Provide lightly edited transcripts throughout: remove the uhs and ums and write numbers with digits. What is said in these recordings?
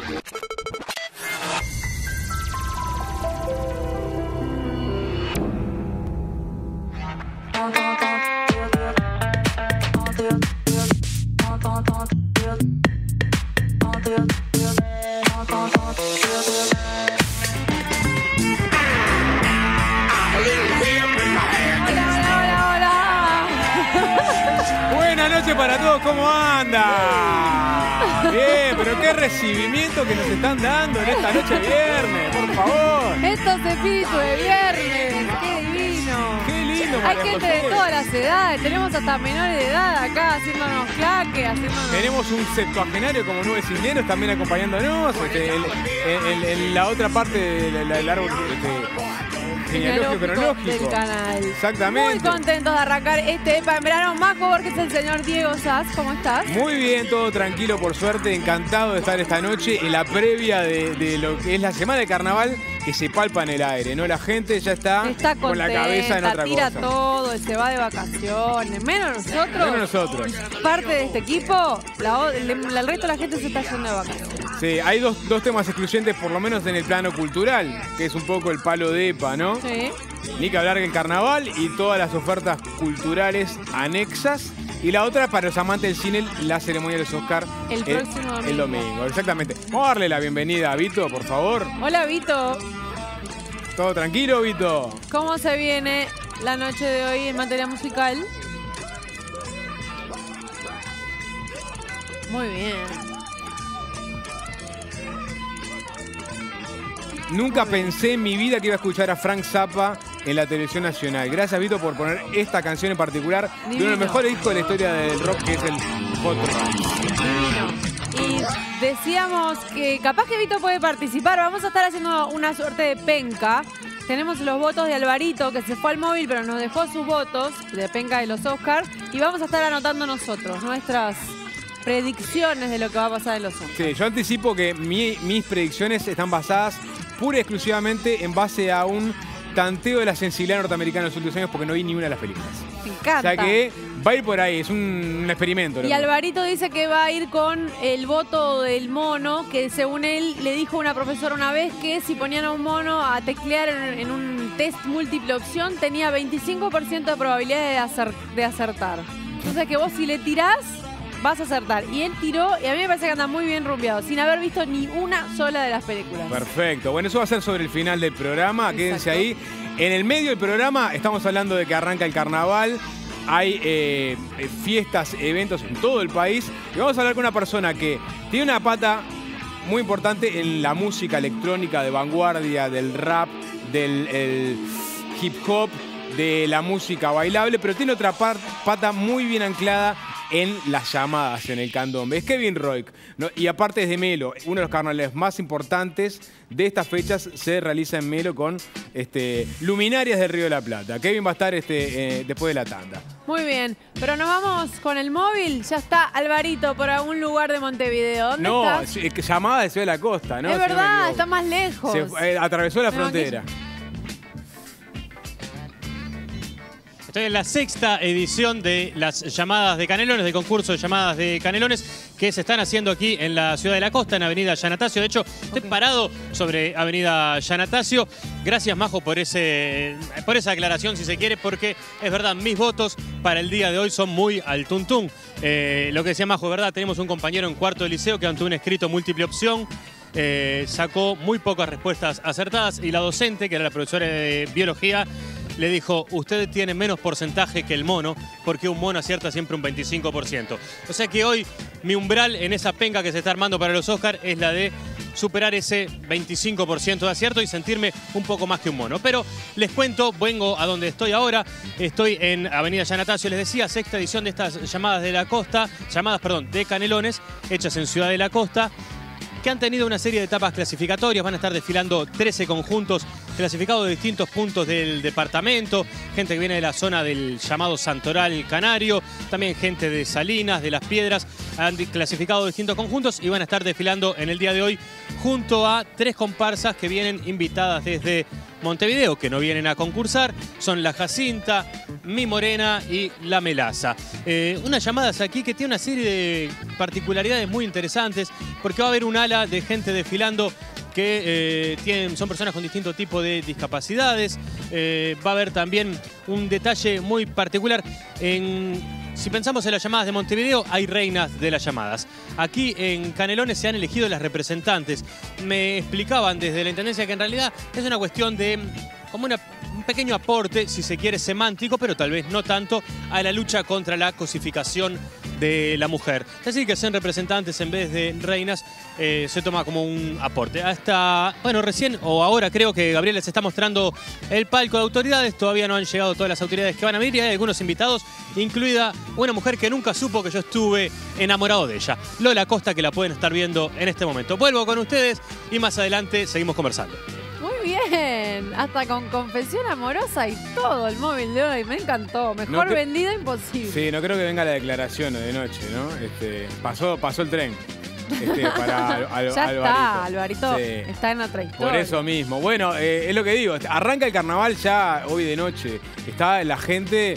Buenas noches para todos, ¿cómo andan? Bien, pero qué recibimiento que nos están dando en esta noche de viernes, por favor. Estos espíritus de viernes, qué divino. Qué lindo, Hay María gente de José. todas las edades, tenemos hasta menores de edad acá haciéndonos claque, haciéndonos... Tenemos un septuagenario como Nubes Cisneros también acompañándonos. En la otra parte del árbol genealógico cronológico del canal. Exactamente. Muy contentos de arrancar este EPA en verano. Majo Borges, el señor Diego Sass, ¿cómo estás? Muy bien, todo tranquilo, por suerte. Encantado de estar esta noche en la previa de lo que es la semana de carnaval que se palpa en el aire, ¿no? La gente ya está con la cabeza en otra tira cosa. todo, se va de vacaciones. Menos nosotros. Menos nosotros. Parte de este equipo, el resto de la gente se está yendo de vacaciones. Sí, hay dos temas excluyentes, por lo menos en el plano cultural, que es un poco el palo de EPA, ¿no? Sí. Ni que hablar del carnaval y todas las ofertas culturales anexas. Y la otra, para los amantes del cine, la ceremonia de los Oscar El próximo domingo. El domingo, exactamente. Vamos a darle la bienvenida a Vito, por favor. Hola, Vito. ¿Todo tranquilo, Vito? ¿Cómo se viene la noche de hoy en materia musical? Muy bien. Nunca pensé en mi vida que iba a escuchar a Frank Zappa en la televisión nacional. Gracias, Vito, por poner esta canción en particular de uno de los mejores discos de la historia del rock, que es el Hot Rod. Divino. Y decíamos que capaz que Vito puede participar. Vamos a estar haciendo una suerte de penca. Tenemos los votos de Alvarito, que se fue al móvil, pero nos dejó sus votos de penca de los Oscars. Y vamos a estar anotando nosotros nuestras predicciones de lo que va a pasar en los Oscars. Sí, yo anticipo que mis predicciones están basadas pura y exclusivamente en base a un tanteo de la sensibilidad norteamericana en los últimos años, porque no vi ninguna de las películas. Me encanta. O sea que va a ir por ahí, es un experimento. Y Alvarito dice que va a ir con el voto del mono, que según él le dijo una profesora una vez que si ponían a un mono a teclear en un test múltiple opción, tenía 25% de probabilidad de acertar. Entonces que vos si le tirás, vas a acertar. Y él tiró, y a mí me parece que anda muy bien rumbeado, sin haber visto ni una sola de las películas. Perfecto. Bueno, eso va a ser sobre el final del programa. Quédense ahí. En el medio del programa estamos hablando de que arranca el carnaval. Hay fiestas, eventos en todo el país. Y vamos a hablar con una persona que tiene una pata muy importante en la música electrónica de vanguardia, del rap, del hip hop, de la música bailable, pero tiene otra pata muy bien anclada en las llamadas, en el candombe. Es Kevin Roig, ¿no? Y aparte es de Melo. Uno de los carnavales más importantes de estas fechas se realiza en Melo con luminarias del Río de la Plata. Kevin va a estar después de la tanda. Muy bien, pero nos vamos con el móvil. Ya está Alvarito por algún lugar de Montevideo. ¿Dónde No, está? es que llamada de Ciudad de la Costa, ¿no? Es Si no me verdad, equivoco. está más lejos. Atravesó la Tengo frontera. Estoy en la sexta edición de las llamadas de Canelones, del concurso de llamadas de Canelones que se están haciendo aquí en la Ciudad de la Costa, en Avenida Yanatacio. De hecho, estoy parado sobre Avenida Yanatacio. Gracias, Majo, por esa aclaración, si se quiere, porque es verdad, mis votos para el día de hoy son muy al tuntún. Lo que decía Majo, ¿verdad? Tenemos un compañero en cuarto de liceo que ante un escrito múltiple opción sacó muy pocas respuestas acertadas y la docente, que era la profesora de biología, le dijo, usted tiene menos porcentaje que el mono, porque un mono acierta siempre un 25%. O sea que hoy mi umbral en esa penca que se está armando para los Oscars es la de superar ese 25% de acierto y sentirme un poco más que un mono. Pero les cuento, vengo a donde estoy ahora, estoy en Avenida Yanatacio, les decía, sexta edición de estas llamadas de la costa, de Canelones, hechas en Ciudad de la Costa, que han tenido una serie de etapas clasificatorias. Van a estar desfilando 13 conjuntos clasificados de distintos puntos del departamento, gente que viene de la zona del llamado Santoral Canario, también gente de Salinas, de Las Piedras, han clasificado distintos conjuntos y van a estar desfilando en el día de hoy junto a 3 comparsas que vienen invitadas desde Montevideo, que no vienen a concursar, son la Jacinta, Mi Morena y la Melaza. Unas llamadas aquí que tiene una serie de particularidades muy interesantes, porque va a haber un ala de gente desfilando que son personas con distinto tipo de discapacidades. Va a haber también un detalle muy particular. Si pensamos en las llamadas de Montevideo, hay reinas de las llamadas. Aquí en Canelones se han elegido las representantes. Me explicaban desde la Intendencia que en realidad es una cuestión de como un pequeño aporte, si se quiere, semántico, pero tal vez no tanto, a la lucha contra la cosificación de la mujer. Así que sean representantes en vez de reinas se toma como un aporte. Hasta, bueno, recién o ahora creo que Gabriel les está mostrando el palco de autoridades. Todavía no han llegado todas las autoridades que van a venir y hay algunos invitados, incluida una mujer que nunca supo que yo estuve enamorado de ella, Lola Costa, que la pueden estar viendo en este momento. Vuelvo con ustedes y más adelante seguimos conversando. Muy bien, hasta con confesión amorosa y todo el móvil de hoy, me encantó, mejor vendido imposible. Sí, no creo que venga la declaración de noche, ¿no? Pasó el tren. Para ya está, Alvarito, sí. Está en otra historia. Por eso mismo. Bueno, es lo que digo, arranca el carnaval ya hoy de noche. Está la gente,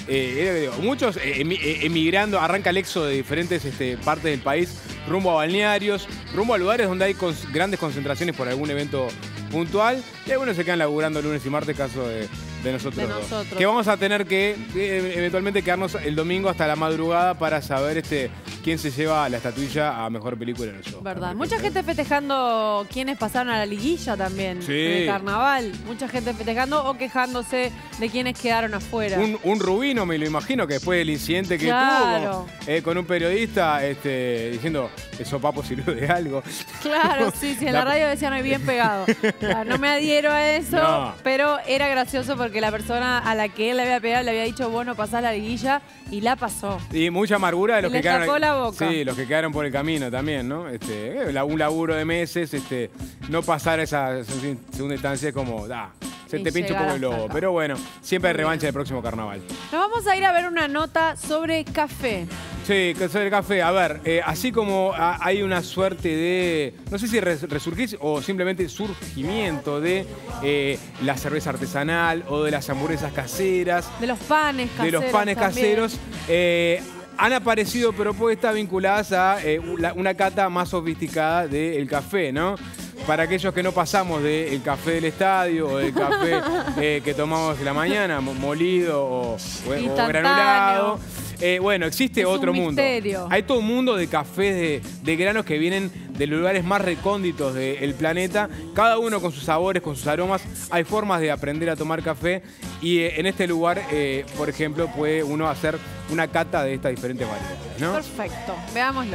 muchos emigrando, arranca el éxodo de diferentes partes del país, rumbo a balnearios, rumbo a lugares donde hay grandes concentraciones por algún evento puntual, y algunos se quedan laburando lunes y martes, caso de nosotros dos. Que vamos a tener que eventualmente quedarnos el domingo hasta la madrugada para saber quién se lleva la estatuilla a mejor película en el show. Verdad. Mucha gente festejando quienes pasaron a la liguilla también en el carnaval. Mucha gente festejando o quejándose de quienes quedaron afuera. Un Rubino, me lo imagino, que después del incidente que tuvo con un periodista diciendo el sopapo sirvió de algo. Claro, sí, en la radio decían hoy bien pegado. No me adhiero a eso, pero era gracioso porque la persona a la que él le había pegado le había dicho, bueno, pasás la liguilla, y la pasó. Y mucha amargura de los que quedaron. Le tapó la boca. Sí, los que quedaron por el camino también, ¿no? Un laburo de meses, no pasar esa segunda instancia es como, se te pincha un poco el lobo. Pero bueno, siempre hay revancha del próximo carnaval. Nos vamos a ir a ver una nota sobre café. Sí, sobre el café. A ver, así como hay una suerte de, no sé si resurgir o simplemente surgimiento de la cerveza artesanal o de las hamburguesas caseras. De los panes caseros. De los panes caseros. Han aparecido propuestas vinculadas a una cata más sofisticada del café, ¿no? Para aquellos que no pasamos del café del estadio o del café que tomamos en la mañana, molido o granulado. Bueno, existe otro mundo. Hay todo un mundo de cafés de granos que vienen de los lugares más recónditos del planeta, cada uno con sus sabores, con sus aromas. Hay formas de aprender a tomar café y en este lugar, por ejemplo, puede uno hacer una cata de estas diferentes variedades, ¿no? Perfecto, veámoslo.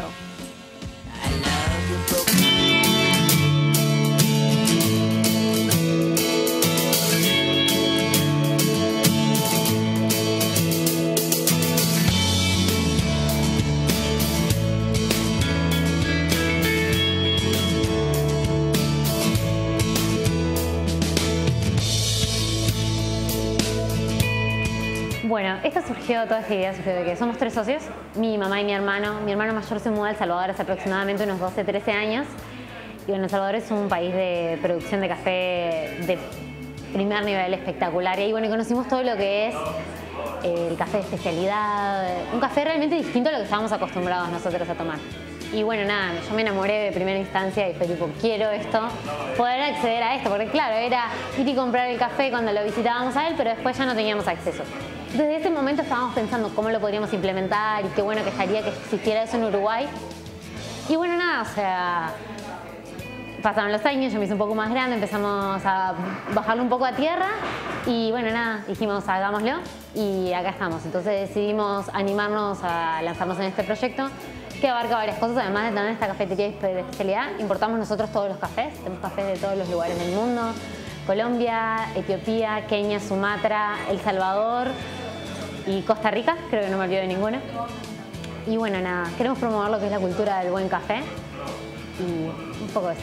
Bueno, toda esta idea surgió de que somos 3 socios, mi mamá y mi hermano. Mi hermano mayor se muda a El Salvador hace aproximadamente unos 12, 13 años. Y bueno, El Salvador es un país de producción de café de primer nivel, espectacular. Y ahí bueno, conocimos todo lo que es el café de especialidad, un café realmente distinto a lo que estábamos acostumbrados nosotros a tomar. Y bueno, nada, yo me enamoré de primera instancia y fue tipo, quiero esto, poder acceder a esto, porque claro, era ir y comprar el café cuando lo visitábamos a él, pero después ya no teníamos acceso. Desde ese momento estábamos pensando cómo lo podríamos implementar y qué bueno que estaría que existiera eso en Uruguay. Y bueno, nada, o sea, pasaron los años, yo me hice un poco más grande, empezamos a bajarlo un poco a tierra y bueno, nada, dijimos hagámoslo y acá estamos. Entonces decidimos animarnos a lanzarnos en este proyecto que abarca varias cosas, además de tener esta cafetería de especialidad. Importamos nosotros todos los cafés, tenemos cafés de todos los lugares del mundo, Colombia, Etiopía, Kenia, Sumatra, El Salvador y Costa Rica, creo que no me olvido de ninguna. Y bueno, nada, queremos promover lo que es la cultura del buen café y un poco eso.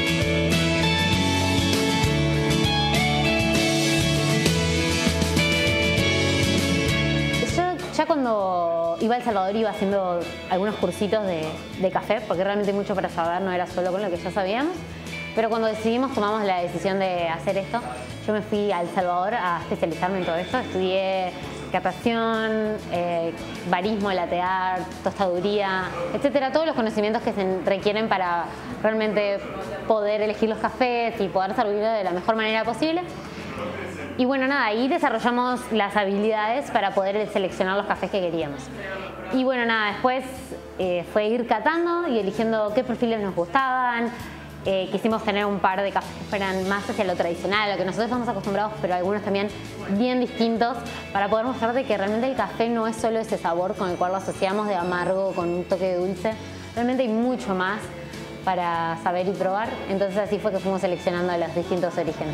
Ya cuando iba a El Salvador iba haciendo algunos cursitos de café, porque realmente hay mucho para saber, no era solo con lo que ya sabíamos. Pero cuando tomamos la decisión de hacer esto, yo me fui a El Salvador a especializarme en todo esto. Estudié catación, barismo, latte art, tostaduría, etcétera. Todos los conocimientos que se requieren para realmente poder elegir los cafés y poder servirlo de la mejor manera posible. Y bueno, nada, ahí desarrollamos las habilidades para poder seleccionar los cafés que queríamos. Y bueno, nada, después fue ir catando y eligiendo qué perfiles nos gustaban. Quisimos tener un par de cafés que fueran más hacia lo tradicional, a lo que nosotros estamos acostumbrados, pero algunos también bien distintos, para poder mostrarte que realmente el café no es solo ese sabor con el cual lo asociamos de amargo con un toque de dulce. Realmente hay mucho más para saber y probar. Entonces así fue que fuimos seleccionando los distintos orígenes.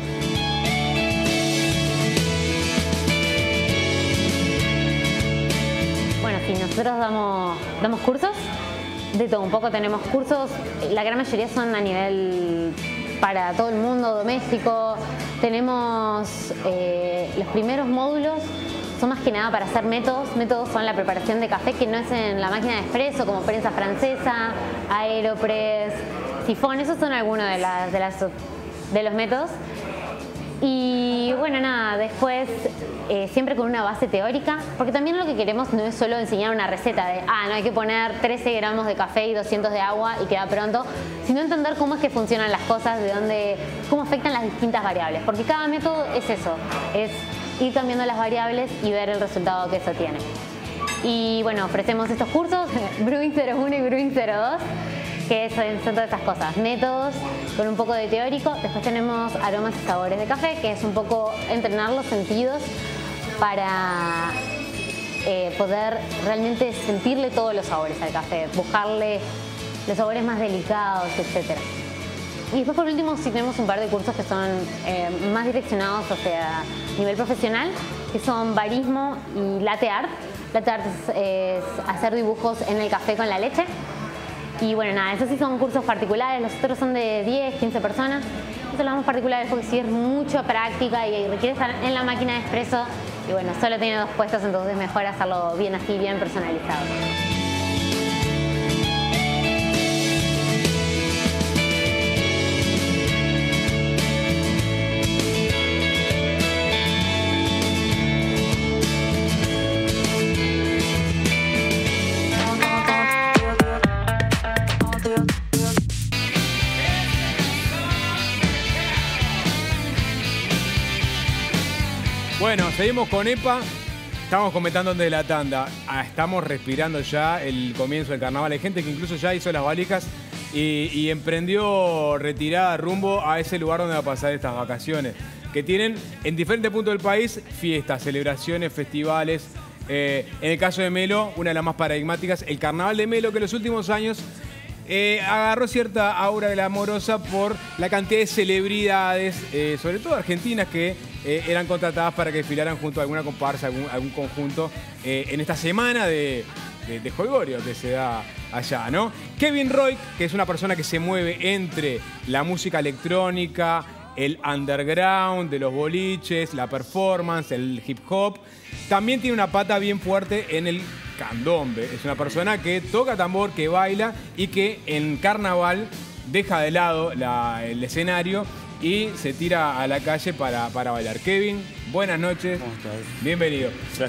Bueno, sí, nosotros damos cursos. De todo un poco, tenemos cursos, la gran mayoría son a nivel para todo el mundo, doméstico. Tenemos los primeros módulos, son más que nada para hacer métodos. Métodos son la preparación de café que no es en la máquina de expreso, como prensa francesa, aeropress, sifón. Esos son algunos de los métodos. Y bueno, nada, después siempre con una base teórica, porque también lo que queremos no es solo enseñar una receta de, no hay que poner 13 gramos de café y 200 de agua y queda pronto, sino entender cómo es que funcionan las cosas, cómo afectan las distintas variables, porque cada método es eso, es ir cambiando las variables y ver el resultado que eso tiene. Y bueno, ofrecemos estos cursos, Brewing 01 y Brewing 02, que son todas estas cosas, métodos con un poco de teórico. Después tenemos aromas y sabores de café, que es un poco entrenar los sentidos para poder realmente sentirle todos los sabores al café, buscarle los sabores más delicados, etc. Y después por último sí tenemos un par de cursos que son más direccionados hacia nivel profesional, que son barismo y latte art. Latte art es hacer dibujos en el café con la leche. Y bueno, nada, esos sí son cursos particulares, los otros son de 10, 15 personas. Nosotros lo damos particulares porque sí es mucha práctica y requiere estar en la máquina de expreso. Y bueno, solo tiene 2 puestos, entonces mejor hacerlo bien así, bien personalizado. Bueno, seguimos con EPA. Estamos comentando antes de la tanda. Estamos respirando ya el comienzo del carnaval. Hay gente que incluso ya hizo las valijas y emprendió retirada rumbo a ese lugar donde va a pasar estas vacaciones. Que tienen en diferentes puntos del país fiestas, celebraciones, festivales. En el caso de Melo, una de las más paradigmáticas, el carnaval de Melo, que en los últimos años agarró cierta aura de la amorosa por la cantidad de celebridades, sobre todo argentinas, que eran contratadas para que desfilaran junto a alguna comparsa, algún conjunto, en esta semana de jolgorio que se da allá, ¿no? Kevin Roig, que es una persona que se mueve entre la música electrónica, el underground de los boliches, la performance, el hip hop, también tiene una pata bien fuerte en el candombe. Es una persona que toca tambor, que baila y que en carnaval deja de lado el escenario y se tira a la calle para bailar. Kevin, buenas noches. ¿Cómo estás? Bienvenido.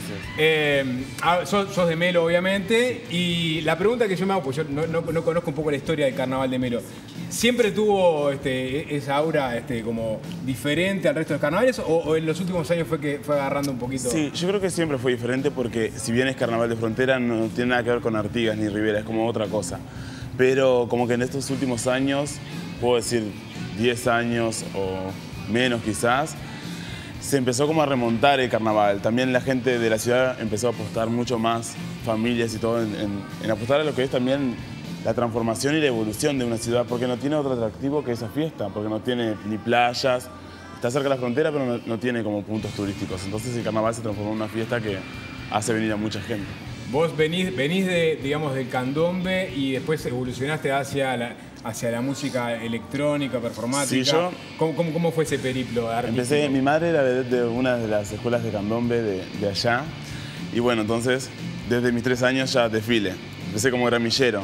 Gracias. Sos de Melo, obviamente, y la pregunta que yo me hago, pues yo no conozco un poco la historia del carnaval de Melo. ¿Siempre tuvo esa aura como diferente al resto de los carnavales o en los últimos años fue que fue agarrando un poquito? Sí, yo creo que siempre fue diferente porque si bien es carnaval de frontera no tiene nada que ver con Artigas ni Rivera, es como otra cosa. Pero como que en estos últimos años, puedo decir 10 años o menos quizás, se empezó como a remontar el carnaval. También la gente de la ciudad empezó a apostar mucho más, familias y todo, en apostar a lo que es también la transformación y la evolución de una ciudad, porque no tiene otro atractivo que esa fiesta, porque no tiene ni playas, está cerca de la frontera, pero no tiene como puntos turísticos. Entonces el carnaval se transformó en una fiesta que hace venir a mucha gente. Vos venís digamos, del candombe y después evolucionaste hacia la música electrónica, performática. Sí, ¿Cómo fue ese periplo artístico? Mi madre era de una de las escuelas de candombe de allá. Y bueno, entonces, desde mis 3 años ya desfile. Empecé como gramillero.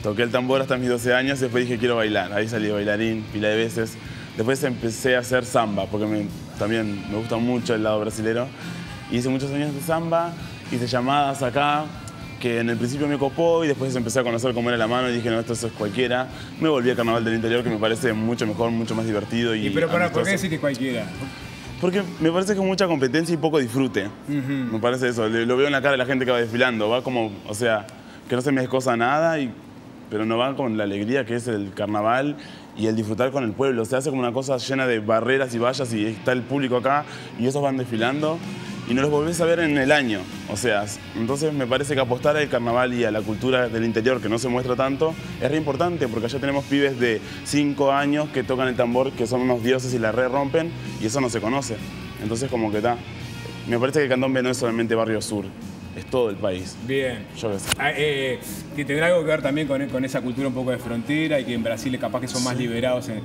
toqué el tambor hasta mis 12 años y después dije quiero bailar. Ahí salí bailarín, pila de veces. Después empecé a hacer samba, porque también me gusta mucho el lado brasilero. Hice muchos años de samba, hice llamadas acá, que en el principio me copó y después empecé a conocer cómo era la mano y dije, no, esto es cualquiera. Me volví al Carnaval del Interior, que me parece mucho mejor, mucho más divertido. Pero ¿por qué decir que cualquiera? Porque me parece que es mucha competencia y poco disfrute. Me parece eso, lo veo en la cara de la gente que va desfilando. Va como, o sea, que no se me descosa nada, pero no va con la alegría que es el carnaval y el disfrutar con el pueblo. Se hace como una cosa llena de barreras y vallas y está el público acá y esos van desfilando y no los volvés a ver en el año. O sea, entonces me parece que apostar al carnaval y a la cultura del interior, que no se muestra tanto, es re importante porque allá tenemos pibes de 5 años que tocan el tambor, que son unos dioses y la re rompen y eso no se conoce. Entonces como que está. Me parece que el candombe no es solamente Barrio Sur. Es todo el país. Bien. Yo qué sé. Que tendrá algo que ver también con esa cultura un poco de frontera y que en Brasil capaz que son más liberados en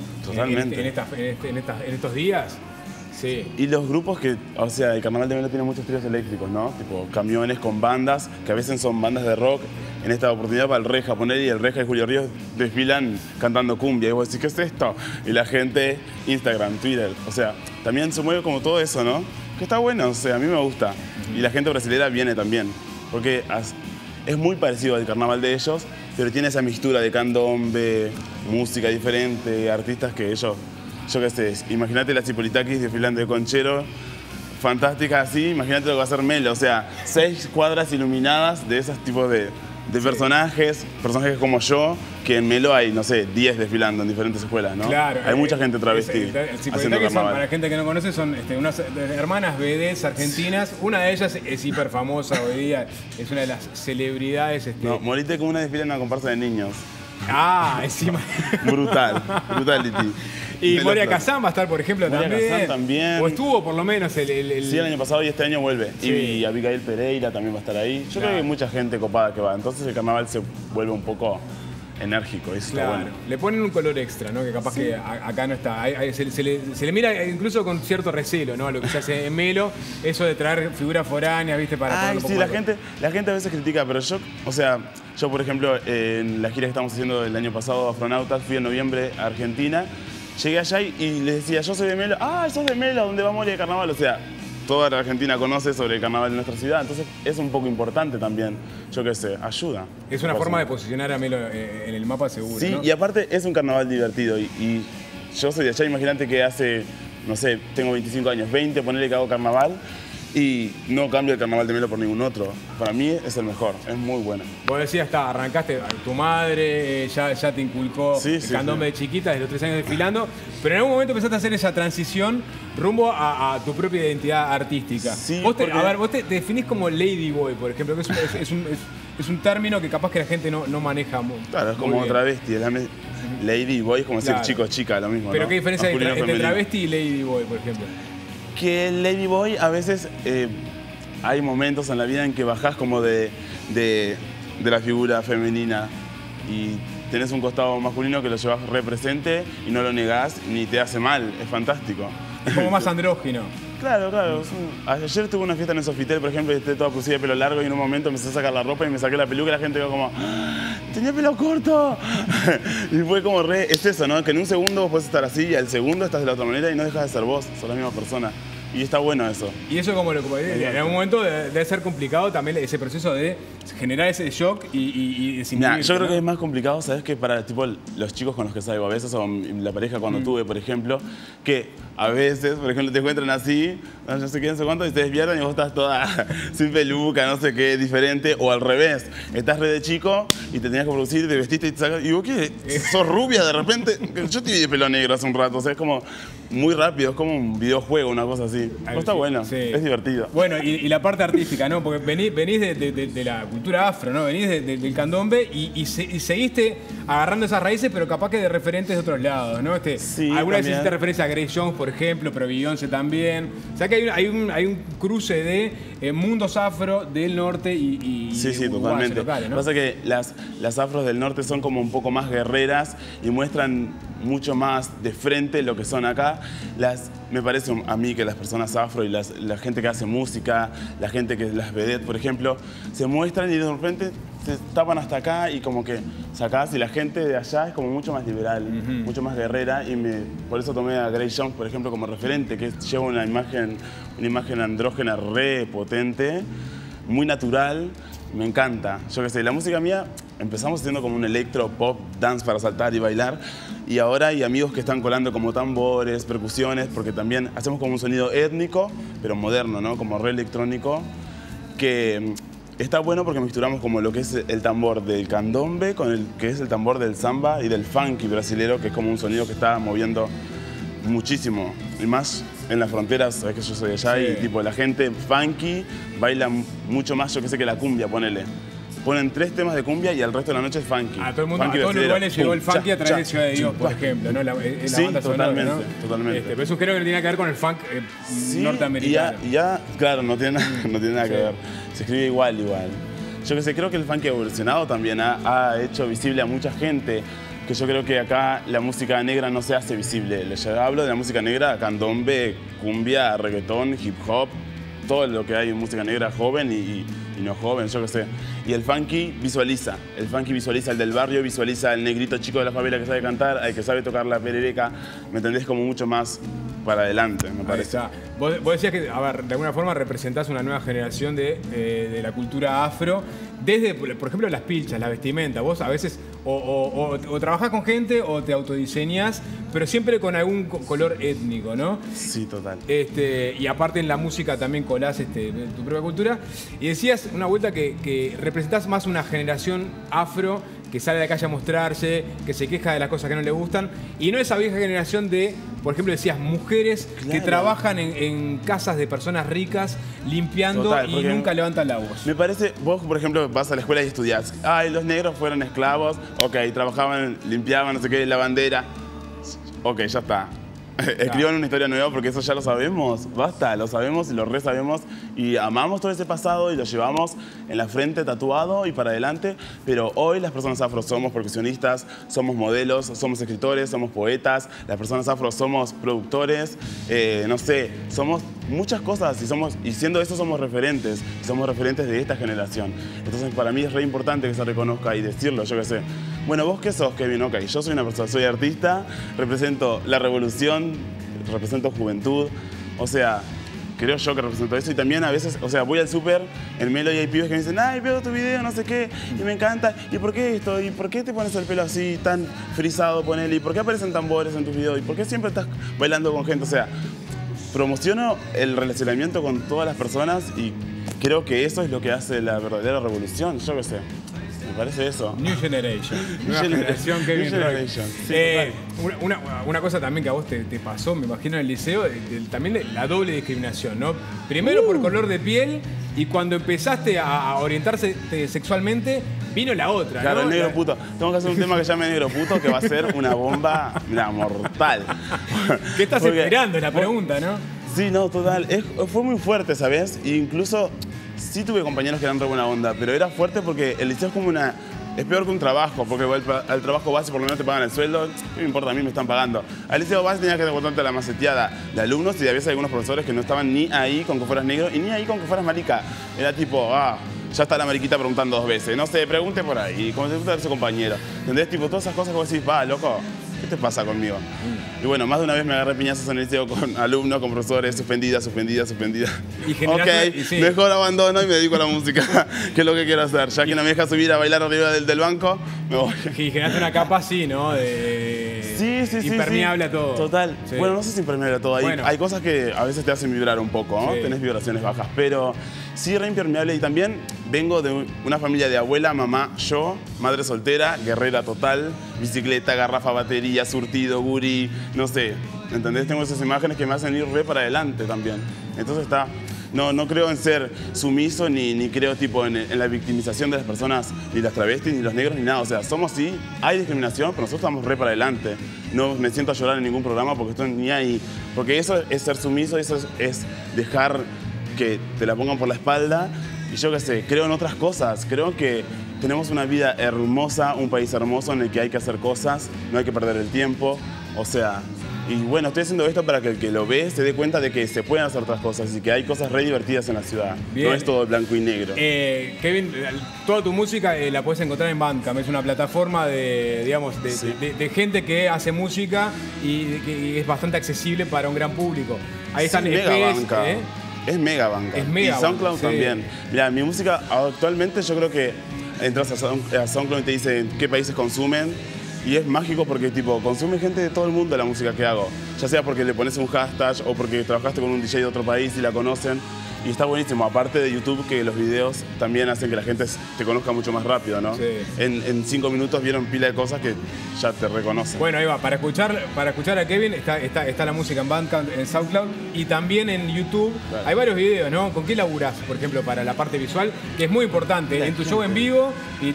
estos días. Sí. Y los grupos que, o sea, el Carnaval de Melo tiene muchos tríos eléctricos, ¿no? Tipo camiones con bandas, que a veces son bandas de rock. En esta oportunidad para el Reja poner y el Reja y Julio Ríos desfilan cantando cumbia. Y vos decís, ¿qué es esto? Y la gente, Instagram, Twitter, o sea, también se mueve como todo eso, ¿no? Que está bueno, o sea, a mí me gusta. Y la gente brasilera viene también, porque es muy parecido al carnaval de ellos, pero tiene esa mixtura de candombe, música diferente, artistas que ellos, yo qué sé, imagínate las Cipolitakis desfilando de conchero, fantásticas así, imagínate lo que va a hacer Melo, o sea, 6 cuadras iluminadas de esos tipos de personajes como yo, que en Melo hay, no sé, 10 desfilando en diferentes escuelas, ¿no? Claro. Hay mucha gente travesti haciendo carnaval. Para la gente que no conoce, son unas hermanas vedettes argentinas. Una de ellas es hiper famosa hoy día, es una de las celebridades. No, morite con una desfila en una comparsa de niños. Ah, encima. Brutality. Y Moria Kazan va a estar, por ejemplo, también. O estuvo, por lo menos, Sí, el año pasado y este año vuelve. Sí. Y Abigail Pereira también va a estar ahí. Yo creo que hay mucha gente copada que va. Entonces el carnaval se vuelve un poco enérgico. Eso está bueno. Le ponen un color extra, ¿no? Que capaz que acá no está. Se le mira incluso con cierto recelo, ¿no? A lo que se hace en Melo. Eso de traer figuras foráneas, ¿viste? Sí, la gente a veces critica, pero yo, o sea, yo, por ejemplo, en la gira que estamos haciendo el año pasado, Afronautas, fui en noviembre a Argentina. Llegué allá y les decía, yo soy de Melo. Ah, sos de Melo, ¿dónde va Moria de carnaval? O sea, toda la Argentina conoce sobre el carnaval de nuestra ciudad, entonces es un poco importante también, yo qué sé, ayuda. Es una forma de posicionar a Melo en el mapa seguro, sí, ¿no? Y aparte es un carnaval divertido y yo soy de allá, imagínate que hace, no sé, tengo 25 años, 20, ponele que hago carnaval y no cambio el carnaval de Melo por ningún otro. Para mí es el mejor, es muy bueno. Vos decías, arrancaste, tu madre ya te inculcó el candombe de chiquita, desde los 3 años desfilando, pero en algún momento empezaste a hacer esa transición rumbo a tu propia identidad artística. Sí, vos te definís como Ladyboy, por ejemplo, que es un término que capaz que la gente no maneja mucho. Claro, es como travesti, Ladyboy es como decir chico chica, lo mismo. Pero ¿no? ¿qué diferencia hay entre travesti y Ladyboy, por ejemplo? Que el Ladyboy a veces hay momentos en la vida en que bajás como de la figura femenina y tenés un costado masculino que lo llevas represente y no lo negás ni te hace mal, es fantástico. Es como más andrógino. Claro. Ayer tuve una fiesta en el Sofitel, por ejemplo, y esté toda producida de pelo largo y en un momento empecé a sacar la ropa y me saqué la peluca y la gente quedó como ¡tenía pelo corto! Y fue como es eso, ¿no? Que en un segundo vos podés estar así y al segundo estás de la otra manera y no dejas de ser vos, sos la misma persona. Y está bueno eso. Y eso como en algún momento debe ser complicado también ese proceso de generar ese shock y yo creo que es más complicado, ¿sabes? Que para tipo, los chicos con los que salgo a veces, o la pareja cuando tuve, por ejemplo, que a veces, por ejemplo, te encuentran así, no sé qué, no sé cuánto, y te despiertan y vos estás toda sin peluca, no sé qué, diferente, o al revés, estás re de chico y te tenías que producir, te vestiste y te sacas, y vos qué, sos rubia de repente, yo te vi de pelo negro hace un rato, o sea, es como muy rápido, es como un videojuego, una cosa así. Pero está bueno, es divertido. Bueno, y la parte artística, ¿no? Porque venís de la cultura afro, ¿no? Venís del candombe y seguiste agarrando esas raíces, pero capaz que de referentes de otros lados, ¿no? Alguna vez hiciste referencia a Grace Jones, por ejemplo, pero Beyoncé también. O sea que hay un cruce de mundos afro del norte y sí, totalmente. Locales, ¿no? Pasa que las afros del norte son como un poco más guerreras y muestran mucho más de frente lo que son acá. Me parece a mí que las personas afro y la gente que hace música, la gente que las vedette, por ejemplo, se muestran y de repente se tapan hasta acá y como que sacás y la gente de allá es como mucho más liberal, mucho más guerrera y por eso tomé a Grace Jones, por ejemplo, como referente, que lleva una imagen andrógena re potente, muy natural, me encanta. Yo qué sé, la música mía empezamos haciendo como un electro pop dance para saltar y bailar y ahora hay amigos que están colando como tambores, percusiones, porque también hacemos como un sonido étnico, pero moderno, ¿no? Como re electrónico, que está bueno porque mezclamos como lo que es el tambor del candombe con el que es el tambor del samba y del funky brasilero, que es como un sonido que está moviendo muchísimo. Y más en las fronteras, sabes que yo soy de allá y tipo la gente funky baila mucho más, yo que sé, que la cumbia, ponele. Ponen 3 temas de cumbia y el resto de la noche es funky. A todo el mundo, funky a todos los brasilero. lugares llegó el funky a través de Ciudad de Dios, por pa. ejemplo, ¿no? La Sí, banda sonora, totalmente, ¿no? totalmente. Pero eso creo que no tiene que ver con el funk Sí, norteamericano. y ya, claro, no tiene nada que ver. Se escribe igual. Yo que sé, creo que el funk evolucionado también ha hecho visible a mucha gente, que yo creo que acá la música negra no se hace visible. Yo hablo de la música negra, candombe, cumbia, reggaetón, hip hop, todo lo que hay en música negra joven y no joven, yo qué sé. Y el funky visualiza el del barrio, visualiza el negrito chico de la favela que sabe cantar, el que sabe tocar la perereca, ¿me entendés? Como mucho más para adelante, me parece. Ahí está. Vos decías que, a ver, de alguna forma representás una nueva generación de la cultura afro, desde, por ejemplo, las pilchas, la vestimenta. Vos a veces o trabajás con gente o te autodiseñás, pero siempre con algún color étnico, ¿no? Sí, total. Y aparte en la música también colás tu propia cultura. Y decías una vuelta que representás más una generación afro que sale a la calle a mostrarse, que se queja de las cosas que no le gustan, y no esa vieja generación de, por ejemplo, decías, mujeres que trabajan en casas de personas ricas, limpiando Total, y nunca levantan la voz. Me parece, vos por ejemplo vas a la escuela y estudiás, ay, los negros fueron esclavos, ok, trabajaban, limpiaban, no sé qué, la bandera, ok, ya está. Escriban una historia nueva porque eso ya lo sabemos, basta, lo sabemos y lo re sabemos y amamos todo ese pasado y lo llevamos en la frente tatuado y para adelante, pero hoy las personas afro somos percusionistas, somos modelos, somos escritores, somos poetas, las personas afro somos productores, no sé, somos muchas cosas y siendo eso somos referentes de esta generación. Entonces para mí es re importante que se reconozca y decirlo, yo qué sé. Bueno, ¿vos qué sos, Kevin? Ok, yo soy una persona, soy artista, represento la revolución, represento juventud, o sea, creo yo que represento eso y también a veces, o sea, voy al súper, en Melo y hay pibes que me dicen, ay, veo tu video, no sé qué, y me encanta, ¿y por qué esto? ¿Y por qué te pones el pelo así, tan frisado, ponele? ¿Y por qué aparecen tambores en tus videos? ¿Y por qué siempre estás bailando con gente? O sea, promociono el relacionamiento con todas las personas y creo que eso es lo que hace la verdadera revolución, yo qué sé. Me parece eso. New Generation. Nueva generación, Kevin Roy. Sí, una cosa también que a vos te pasó, me imagino, en el liceo, también la doble discriminación, ¿no? Primero por color de piel y cuando empezaste a orientarse sexualmente, vino la otra, claro, ¿no? el negro puto. Tengo que hacer un tema que se llame negro puto que va a ser una bomba, mira, mortal. ¿Qué estás Porque- esperando? Es la pregunta, ¿no? Sí, no, total. Fue muy fuerte, ¿sabes? E incluso sí tuve compañeros que eran re buena onda, pero era fuerte porque el liceo es como una... Es peor que un trabajo, porque al trabajo vas y por lo menos te pagan el sueldo. ¿Qué me importa? A mí me están pagando. Al liceo vas y tenías que devolverte la maceteada de alumnos y a veces algunos profesores que no estaban ni ahí con que fueras negro y ni ahí con que fueras marica. Era tipo, ya está la mariquita preguntando 2 veces. No sé, pregunte por ahí. Como te gusta ver su compañero. ¿Entendés? Tipo, todas esas cosas que vos decís, loco, ¿qué te pasa conmigo? Y bueno, más de una vez me agarré piñazos en el liceo con alumnos, con profesores, suspendida. Y Ok, generaste- y sí. mejor abandono y me dedico a la música, que es lo que quiero hacer. Ya que no me deja subir a bailar arriba del banco, me voy. Y generaste una capa así, ¿no? De Sí. impermeable a todo. Total. Sí. Bueno, no sé si impermeable a todo. Bueno. Hay cosas que a veces te hacen vibrar un poco, ¿no? Sí. Tenés vibraciones bajas, pero sí re impermeable. Y también vengo de una familia de abuela, mamá, yo, madre soltera, guerrera total, bicicleta, garrafa, batería, surtido, gurí, no sé. ¿Entendés? Tengo esas imágenes que me hacen ir re para adelante también. Entonces está... No creo en ser sumiso ni creo tipo en la victimización de las personas, ni las travestis, ni los negros, ni nada. O sea, somos sí, hay discriminación, pero nosotros estamos re para adelante. No me siento a llorar en ningún programa porque estoy ni ahí. Porque eso es ser sumiso, eso es dejar que te la pongan por la espalda. Y yo qué sé, creo en otras cosas. Creo que tenemos una vida hermosa, un país hermoso en el que hay que hacer cosas, no hay que perder el tiempo. O sea, Y bueno, estoy haciendo esto para que el que lo ve se dé cuenta de que se pueden hacer otras cosas y que hay cosas re divertidas en la ciudad. Bien. No es todo blanco y negro. Kevin, toda tu música la puedes encontrar en Bandcamp. Es una plataforma de, digamos, de gente que hace música y que es bastante accesible para un gran público. Ahí están mega EPs, banca. Es mega banca. Es mega y SoundCloud banca, sí. también. Mira, mi música actualmente yo creo que entras a SoundCloud y te dicen qué países consumen. Y es mágico porque tipo consume gente de todo el mundo la música que hago. Ya sea porque le pones un hashtag o porque trabajaste con un DJ de otro país y la conocen. Y está buenísimo, aparte de YouTube, que los videos también hacen que la gente te conozca mucho más rápido, ¿no? Sí. En 5 minutos vieron pila de cosas que ya te reconocen. Bueno, ahí va, para escuchar a Kevin está la música en Bandcamp, en SoundCloud y también en YouTube. Claro. Hay varios videos, ¿no? ¿Con qué laburás, por ejemplo, para la parte visual? Que es muy importante, en tu show en vivo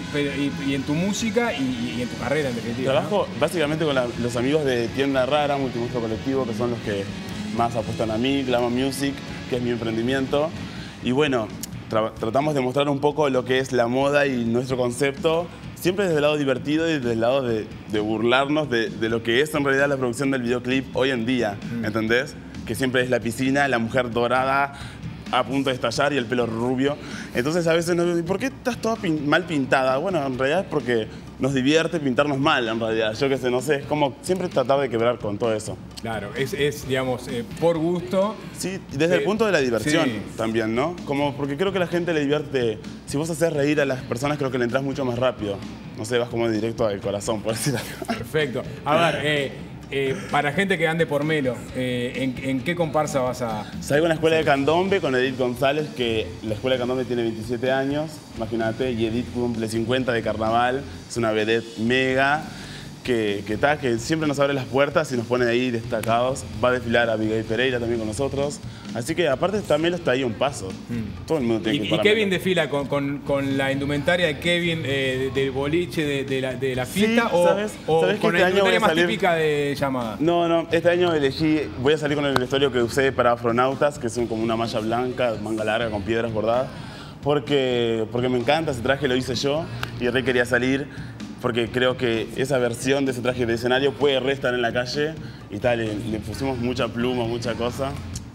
y en tu música y en tu carrera, en definitiva. Trabajo básicamente con los amigos de Tienda Rara, Multimuestro Colectivo, que son los que más apuestan a mí, Glamour Music, que es mi emprendimiento. Y bueno, tratamos de mostrar un poco lo que es la moda y nuestro concepto, siempre desde el lado divertido y desde el lado de burlarnos de lo que es en realidad la producción del videoclip hoy en día, ¿entendés? Que siempre es la piscina, la mujer dorada a punto de estallar y el pelo rubio. Entonces a veces nos dicen, ¿por qué estás toda mal pintada? Bueno, en realidad es porque nos divierte pintarnos mal, en realidad. Yo qué sé, no sé, es como siempre tratar de quebrar con todo eso. Claro, es digamos, por gusto. Sí, desde el punto de la diversión también, ¿no? Como porque creo que la gente le divierte. Si vos haces reír a las personas, creo que le entras mucho más rápido. No sé, vas como directo al corazón, por decir algo. Perfecto. A ver, para gente que ande por Melo, ¿en qué comparsa vas a...? Salgo en la escuela de candombe con Edith González, que la escuela de candombe tiene 27 años, imagínate, y Edith cumple 50 de carnaval, es una vedette mega, que siempre nos abre las puertas y nos pone ahí destacados. Va a desfilar a Abigail Pereira también con nosotros. Así que aparte Melo está ahí a un paso. Todo el mundo tiene que ir para Y Kevin Melo. desfila con la indumentaria de Kevin del boliche, de la fiesta, Sí, ¿sabes con que la este año voy indumentaria a más salir? típica de llamada. No, este año voy a salir con el vestuario que usé para Afronautas, que es como una malla blanca, manga larga con piedras bordadas, porque me encanta ese traje, lo hice yo y re quería salir, porque creo que esa versión de ese traje de escenario puede re estar en la calle y tal, le pusimos mucha pluma, mucha cosa.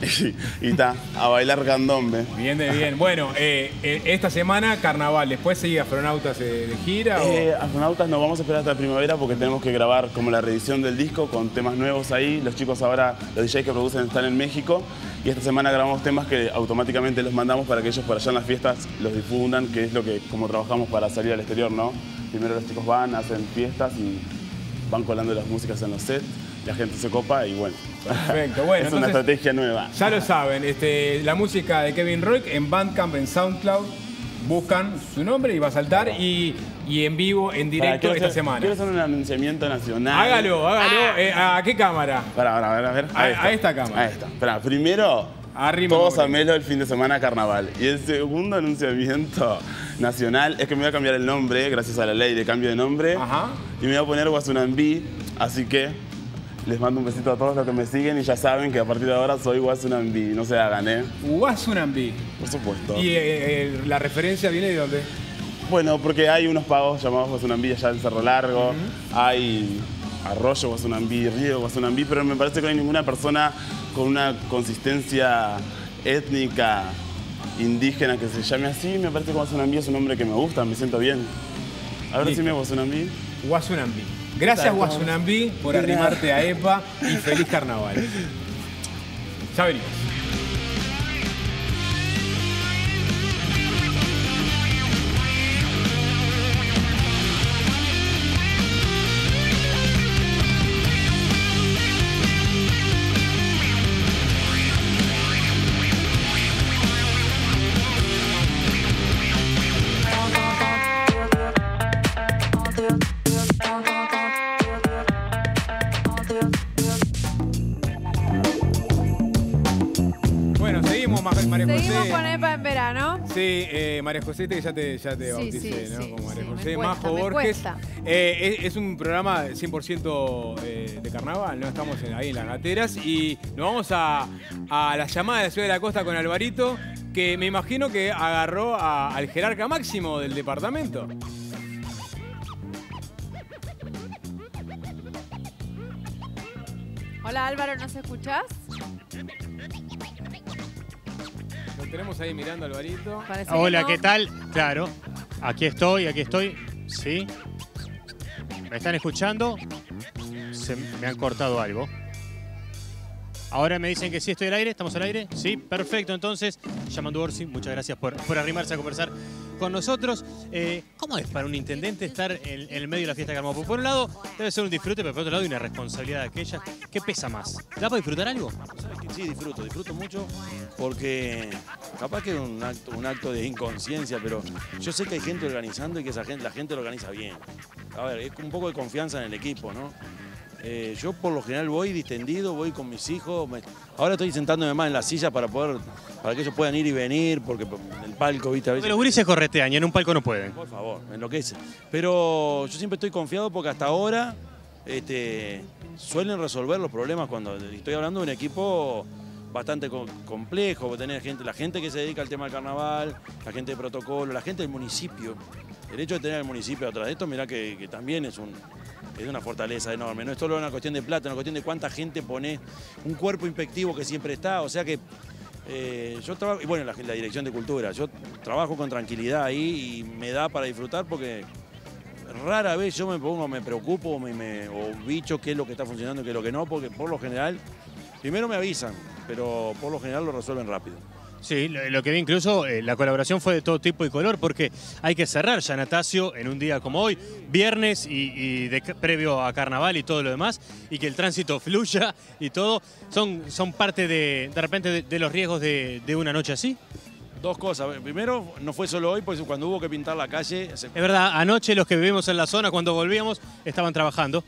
Y está, a bailar candombe. Bien, bien. Bueno, esta semana carnaval, después sigue Afronautas de gira. Afronautas nos vamos a esperar hasta primavera porque tenemos que grabar como la reedición del disco con temas nuevos ahí. Los chicos ahora, los DJs que producen están en México y esta semana grabamos temas que automáticamente los mandamos para que ellos por allá en las fiestas los difundan, que es lo que como trabajamos para salir al exterior, ¿no? Primero los chicos van, hacen fiestas y van colando las músicas en los sets. La gente se copa y bueno, perfecto. Bueno, es una estrategia nueva. Ya lo saben, la música de Kevin Roig en Bandcamp, en SoundCloud, buscan su nombre y va a saltar y en vivo, en directo esta semana. Quiero hacer un anunciamiento nacional. Hágalo. ¿A qué cámara? A ver. A esta cámara. A esta. Espera, primero, todos a Melo el fin de semana carnaval. Y el segundo anunciamiento nacional es que me voy a cambiar el nombre, gracias a la ley de cambio de nombre. Ajá. Y me voy a poner Guasunambí, así que les mando un besito a todos los que me siguen y ya saben que a partir de ahora soy Guasunambí, no se hagan, ¿eh? Guasunambí. Por supuesto. ¿Y la referencia viene de dónde? Bueno, porque hay unos pagos llamados Guasunambí allá en Cerro Largo, hay Arroyo Guasunambí, Río Guasunambí, pero me parece que no hay ninguna persona con una consistencia étnica indígena que se llame así. Me parece que Guasunambí es un nombre que me gusta, me siento bien. A ver, decime Guasunambí. Guasunambí. Gracias, Guasunambí, por arrimarte a EPA y feliz carnaval. Ya venimos. Seguimos con EPA en verano. Sí, María José, que ya te bauticé, ¿no? Sí, Como María sí, José, me Majo cuesta, Borges. me Es un programa 100% de carnaval, ¿no? Estamos ahí en las gateras y nos vamos a la llamada de la Ciudad de la Costa con Alvarito, que me imagino que agarró al jerarca máximo del departamento. Hola Álvaro, ¿nos escuchás? Lo tenemos ahí mirando, Alvarito. Parece que Hola, no. ¿qué tal? Claro, aquí estoy, sí. ¿Me están escuchando? Me han cortado algo. Ahora me dicen que sí estoy al aire, ¿estamos al aire? Sí, perfecto. Entonces, Yamandu Orsi, muchas gracias por arrimarse a conversar con nosotros. ¿Cómo es para un intendente estar en el medio de la fiesta de Carnaval? Por un lado, debe ser un disfrute, pero por otro lado hay una responsabilidad de aquella. ¿Qué pesa más? ¿Da para disfrutar algo? ¿Sabes qué? Sí, disfruto mucho porque capaz que es un acto de inconsciencia, pero yo sé que hay gente organizando y que la gente lo organiza bien. A ver, es un poco de confianza en el equipo, ¿no? Yo por lo general voy distendido, voy con mis hijos. Ahora estoy sentándome más en la silla para que ellos puedan ir y venir, porque el palco, viste, a veces... Pero los gurises corretean y en un palco no pueden. Por favor, me enloquece. Pero yo siempre estoy confiado porque hasta ahora suelen resolver los problemas cuando estoy hablando de un equipo bastante complejo, porque tenés la gente que se dedica al tema del carnaval, la gente de protocolo, la gente del municipio. El hecho de tener al municipio atrás de esto, mirá que también es una fortaleza enorme. No es solo una cuestión de plata, es una cuestión de cuánta gente pone, un cuerpo inspectivo que siempre está. O sea que yo trabajo, y bueno, la Dirección de Cultura, yo trabajo con tranquilidad ahí y me da para disfrutar porque rara vez yo me preocupo o bicho qué es lo que está funcionando y qué es lo que no, porque por lo general, primero me avisan, pero por lo general lo resuelven rápido. Sí, lo que vi incluso, la colaboración fue de todo tipo y color, porque hay que cerrar Yanatacio en un día como hoy, viernes previo a Carnaval y todo lo demás, y que el tránsito fluya y todo, son parte de repente de los riesgos de una noche así. Dos cosas. Primero, no fue solo hoy, porque cuando hubo que pintar la calle... Es verdad, anoche los que vivimos en la zona, cuando volvíamos, estaban trabajando.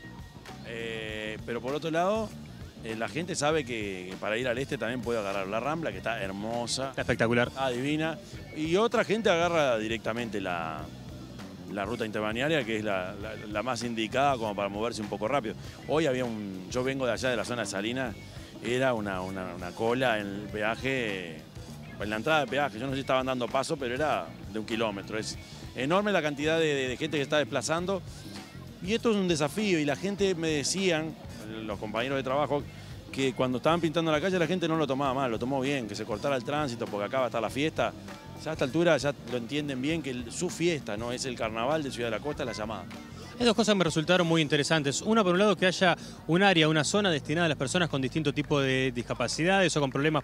Pero por otro lado... la gente sabe que para ir al este también puede agarrar la Rambla, que está hermosa. Está espectacular. Está divina. Y otra gente agarra directamente la ruta interbalnearia, que es la más indicada como para moverse un poco rápido. Hoy yo vengo de allá de la zona de Salinas, era una cola en el peaje, en la entrada de peaje. Yo no sé si estaban dando paso, pero era de 1 kilómetro. Es enorme la cantidad de gente que está desplazando. Y esto es un desafío y la gente me decían, los compañeros de trabajo, que cuando estaban pintando la calle la gente no lo tomaba mal, lo tomó bien, que se cortara el tránsito porque acá va a estar la fiesta. Ya a esta altura ya lo entienden bien que su fiesta no es el carnaval de Ciudad de la Costa, la llamada. Hay dos cosas que me resultaron muy interesantes. Una, por un lado, que haya un área, una zona destinada a las personas con distinto tipo de discapacidades o con problemas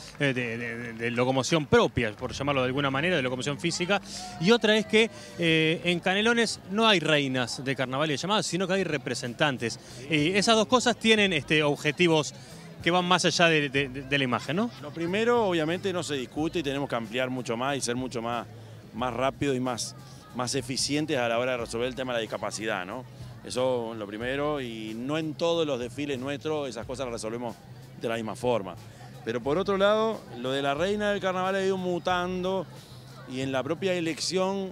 de locomoción propia, por llamarlo de alguna manera, de locomoción física. Y otra es que en Canelones no hay reinas de carnaval y de llamadas, sino que hay representantes. Y esas dos cosas tienen objetivos que van más allá de la imagen, ¿no? Lo primero, obviamente, no se discute y tenemos que ampliar mucho más y ser mucho más rápido y más eficientes a la hora de resolver el tema de la discapacidad, ¿no? Eso es lo primero, y no en todos los desfiles nuestros esas cosas las resolvemos de la misma forma. Pero por otro lado, lo de la reina del carnaval ha ido mutando y en la propia elección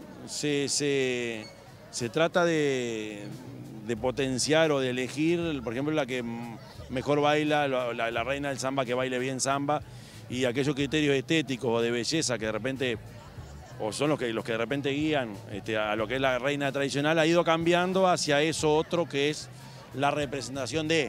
se trata de potenciar o de elegir, por ejemplo, la que mejor baila, la reina del samba que baile bien samba, y aquellos criterios estéticos o de belleza que de repente... o son los que de repente guían a lo que es la reina tradicional, ha ido cambiando hacia eso otro que es la representación de...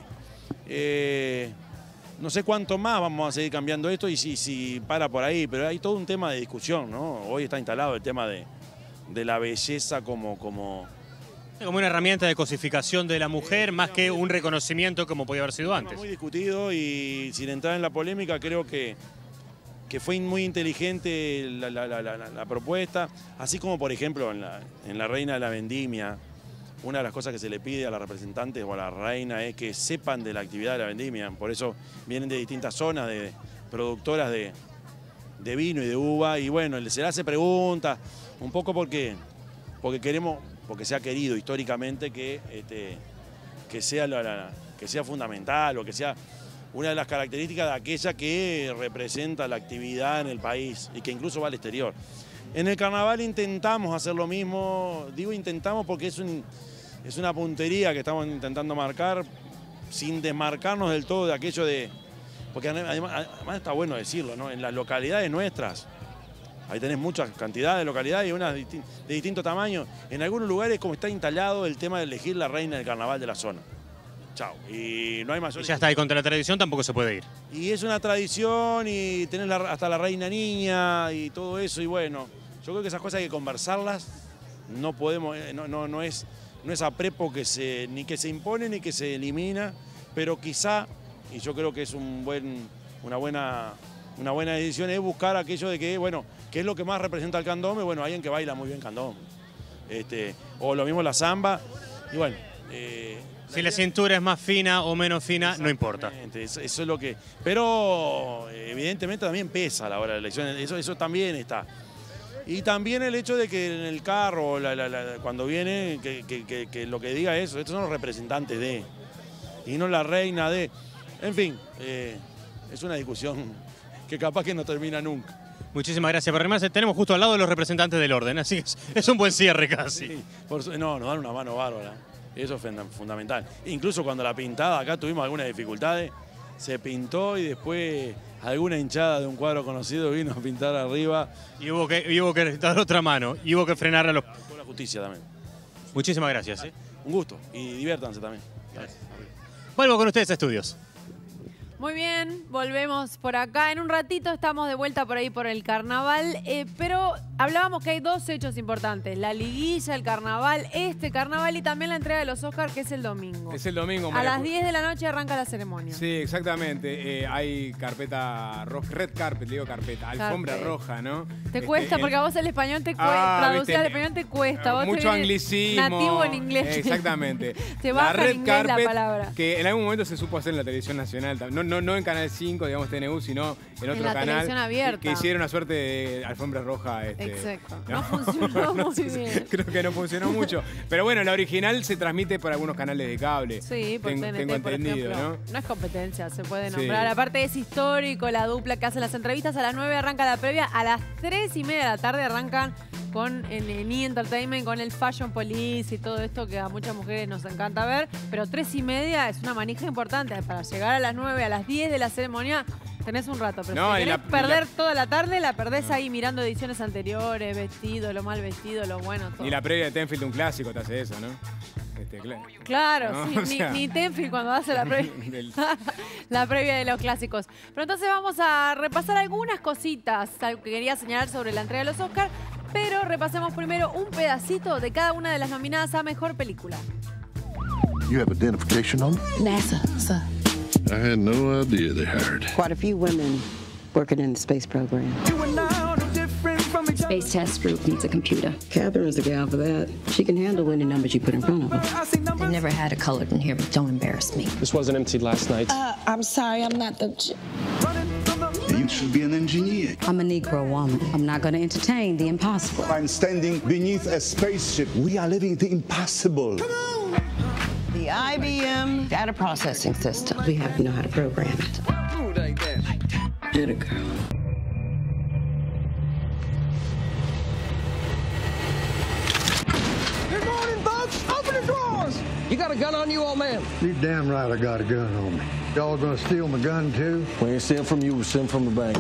no sé cuánto más vamos a seguir cambiando esto y si para por ahí, pero hay todo un tema de discusión, ¿no? Hoy está instalado el tema de la belleza como una herramienta de cosificación de la mujer, más que un reconocimiento como podía haber sido antes. Muy discutido y sin entrar en la polémica, creo que fue muy inteligente la propuesta, así como por ejemplo en la Reina de la Vendimia, una de las cosas que se le pide a las representantes o a la reina es que sepan de la actividad de la vendimia, por eso vienen de distintas zonas, de productoras de vino y de uva, y bueno, se le hace preguntas, un poco porque se ha querido históricamente que sea fundamental o que sea una de las características de aquella que representa la actividad en el país y que incluso va al exterior. En el carnaval intentamos hacer lo mismo, digo intentamos porque es una puntería que estamos intentando marcar sin desmarcarnos del todo de aquello de... Porque además está bueno decirlo, ¿no? En las localidades nuestras, ahí tenés muchas cantidades de localidades y unas de distinto tamaño. En algunos lugares como está instalado el tema de elegir la reina del carnaval de la zona. chao. Y no hay mayor. Y ya está, y contra la tradición tampoco se puede ir. Y es una tradición y tenés hasta la reina niña y todo eso. Y bueno, yo creo que esas cosas hay que conversarlas. No podemos, no es a prepo ni que se impone ni que se elimina, pero quizá, y yo creo que es una buena decisión, es buscar aquello de que, bueno, ¿qué es lo que más representa el candombe? Bueno, alguien que baila muy bien candombe. O lo mismo la samba. Y bueno. Si la cintura es más fina o menos fina, no importa. Eso es lo que. Pero evidentemente también pesa a la hora de la elección. Eso también está. Y también el hecho de que en el carro, cuando viene, que lo que diga eso, estos son los representantes de, y no la reina de. En fin, es una discusión que capaz que no termina nunca. Muchísimas gracias. Pero además tenemos justo al lado de los representantes del orden, así que es un buen cierre casi. Sí, no, nos dan una mano bárbara. Eso es fundamental. Incluso cuando la pintada, acá tuvimos algunas dificultades, se pintó y después alguna hinchada de un cuadro conocido vino a pintar arriba. Y hubo que dar otra mano, y hubo que frenar a los... Con la justicia también. Muchísimas gracias. Un gusto y diviértanse también. Gracias. Vuelvo con ustedes a estudios. Muy bien, volvemos por acá. En un ratito estamos de vuelta por ahí por el carnaval, pero hablábamos que hay dos hechos importantes. La liguilla, el carnaval, este carnaval y también la entrega de los Oscars, que es el domingo. Es el domingo. A las 10 de la noche arranca la ceremonia. Sí, exactamente. Hay carpeta roja, red carpet, digo carpeta, alfombra roja, ¿no? Te cuesta, porque a vos el español te cuesta, traducir al español te cuesta. Vos mucho anglicismo. Nativo en inglés. Exactamente. Te baja en inglés la palabra. Que en algún momento se supo hacer en la televisión nacional. No en Canal 5, digamos TNU, sino en otro la canal. Televisión abierta. Que hicieron una suerte de alfombra roja. Exacto. No funcionó muy bien. Creo que no funcionó mucho. Pero bueno, la original se transmite por algunos canales de cable. Sí, por TNT, tengo entendido, por ejemplo. ¿no? No es competencia, se puede nombrar. Aparte es histórico, la dupla que hacen las entrevistas. A las 9 arranca la previa. A las 3:30 de la tarde arrancan con el E! Entertainment, con el Fashion Police y todo esto que a muchas mujeres nos encanta ver. Pero 3:30 es una manija importante. Para llegar a las 9, a las 10 de la ceremonia, tenés un rato. Pero si querés perder toda la tarde, la perdés ahí mirando ediciones anteriores, vestido, lo mal vestido, lo bueno, todo. Y la previa de Tenfield, un clásico, te hace eso, ¿no? Claro, ¿no? sí, O sea, ni Tenfield cuando hace la previa, la previa de los clásicos. Pero entonces vamos a repasar algunas cositas que quería señalar sobre la entrega de los Oscars, pero repasemos primero un pedacito de cada una de las nominadas a Mejor Película. You have identification on? NASA, sir. I had no idea they hired. Quite a few women working in the space program. Space test group needs a computer. Catherine's the gal for that. She can handle any numbers you put in front of her. They never had a colored in here, but don't embarrass me. This wasn't emptied last night. I'm sorry, I'm not the... You should be an engineer. I'm a Negro woman. I'm not going to entertain the impossible. I'm standing beneath a spaceship. We are living the impossible. Come on! The IBM data processing system. We have to know how to program it. Ooh, like that. Get it, girl. Good morning, folks. Open the drawers. You got a gun on you, old man? You damn right I got a gun on me. Y'all gonna steal my gun, too? We ain't stealing from you, we're stealing from the bank.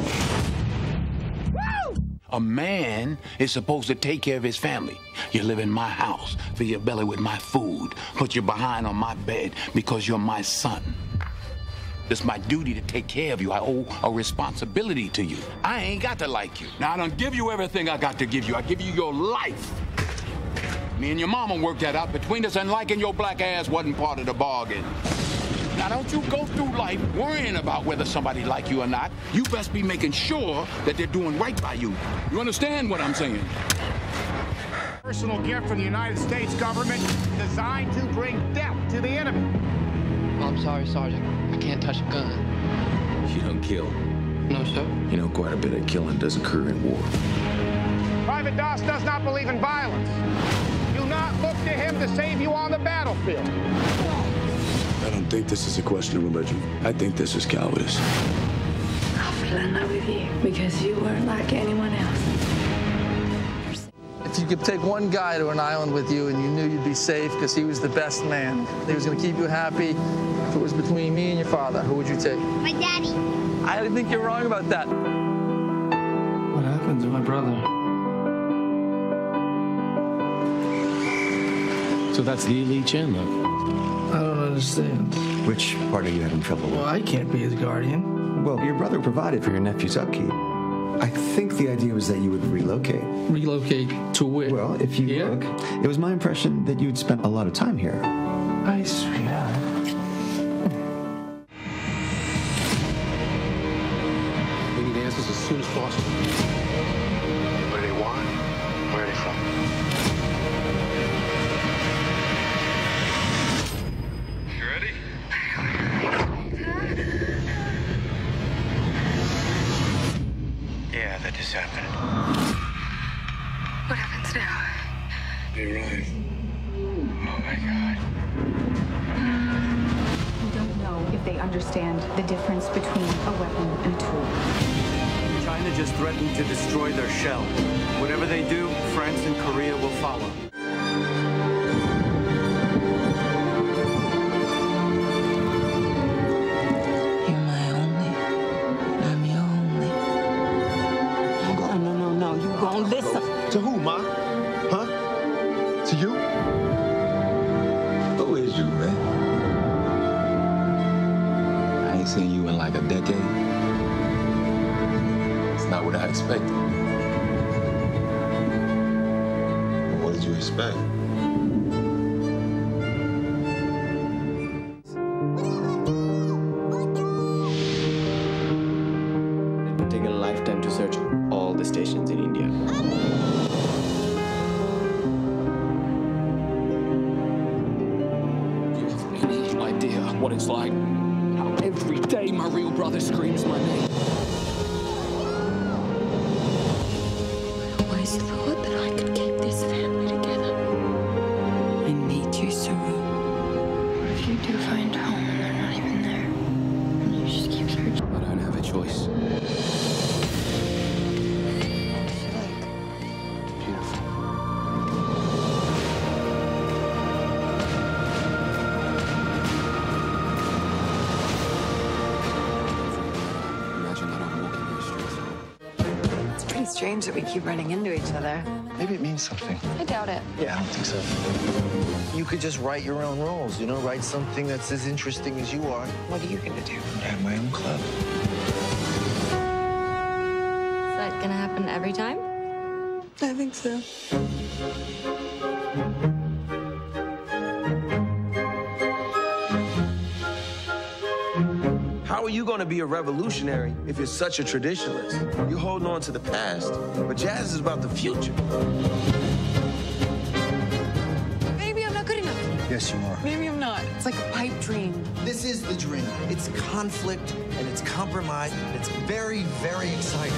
A man is supposed to take care of his family. You live in my house, fill your belly with my food, put your behind on my bed because you're my son. It's my duty to take care of you. I owe a responsibility to you. I ain't got to like you. Now, I don't give you everything I got to give you. I give you your life. Me and your mama worked that out between us, and liking your black ass wasn't part of the bargain. Now, don't you go through life worrying about whether somebody like you or not. You best be making sure that they're doing right by you. You understand what I'm saying? Personal gift from the United States government designed to bring death to the enemy. Oh, I'm sorry, Sergeant. I can't touch a gun. You don't kill. No, sir. You know, quite a bit of killing does occur in war. Private Doss does not believe in violence. Do not look to him to save you on the battlefield. I don't think this is a question of religion. I think this is cowardice. I fell in love with you because you weren't like anyone else. If you could take one guy to an island with you and you knew you'd be safe because he was the best man, he was going to keep you happy, if it was between me and your father, who would you take? My daddy. I think you're wrong about that. What happened to my brother? So that's Li Chandler. I don't understand. Which part are you having trouble with? Well, I can't be his guardian. Well, your brother provided for your nephew's upkeep. I think the idea was that you would relocate. Relocate to where? Well, if you look, it was my impression that you'd spent a lot of time here. Hi, sweetheart. We need answers as soon as possible. What do they want? Where are they from? You ready? Yeah, that just happened. What happens now? They run. Oh my God. We don't know if they understand the difference between a weapon and a tool. China just threatened to destroy their shell. Whatever they do, France and Korea will follow. You're my only. I'm your only. No. You gon' listen. To who, Ma? Huh? To you? Who is you, man? I ain't seen you in like a decade. It's not what I expected. What did you expect? It would take a lifetime to search all the stations in India. You have any idea what it's like? How every day my real brother screams my name. I always thought that I could keep this family together. I need you, Saru. What if you do find home and they're not even there? And you just keep searching? I don't have a choice. It's pretty strange that we keep running into each other. Maybe it means something. I doubt it. Yeah, I don't think so. You could just write your own roles, you know, write something that's as interesting as you are. What are you gonna do? I have my own club. Is that gonna happen every time? I think so. How are you going to be a revolutionary if you're such a traditionalist? You're holding on to the past, but jazz is about the future. Maybe I'm not good enough. Yes, you are. Maybe I'm not. It's like a pipe dream. This is the dream. It's conflict and it's compromise. And it's very, very exciting.